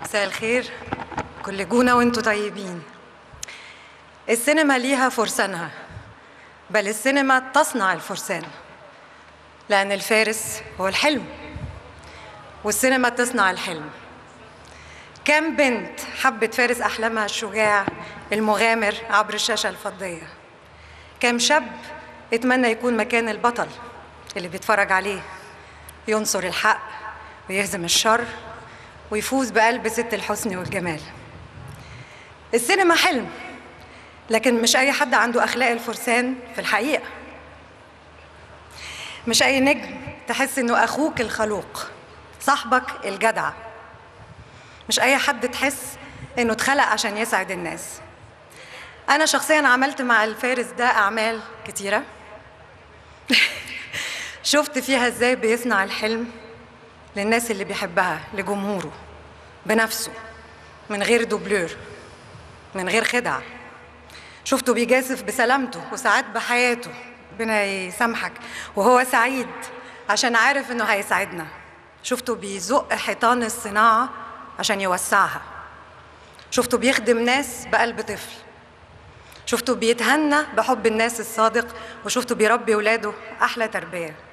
مساء الخير. كل جونة وانتوا طيبين. السينما ليها فرسانها، بل السينما تصنع الفرسان، لأن الفارس هو الحلم والسينما تصنع الحلم. كم بنت حبت فارس أحلامها الشجاع المغامر عبر الشاشة الفضية؟ كم شاب اتمنى يكون مكان البطل اللي بيتفرج عليه، ينصر الحق ويهزم الشر ويفوز بقلب ست الحسن والجمال. السينما حلم، لكن مش أي حد عنده أخلاق الفرسان في الحقيقة. مش أي نجم تحس إنه أخوك الخلوق، صاحبك الجدع. مش أي حد تحس إنه اتخلق عشان يسعد الناس. أنا شخصياً عملت مع الفارس ده أعمال كتيرة شفت فيها إزاي بيصنع الحلم للناس اللي بيحبها، لجمهوره، بنفسه، من غير دوبلور، من غير خدع. شفته بيجازف بسلامته وساعات بحياته، ربنا يسامحك، وهو سعيد عشان عارف إنه هيسعدنا. شفته بيزق حيطان الصناعة عشان يوسعها. شفته بيخدم ناس بقلب طفل. شفته بيتهنى بحب الناس الصادق، وشفته بيربي ولاده أحلى تربية.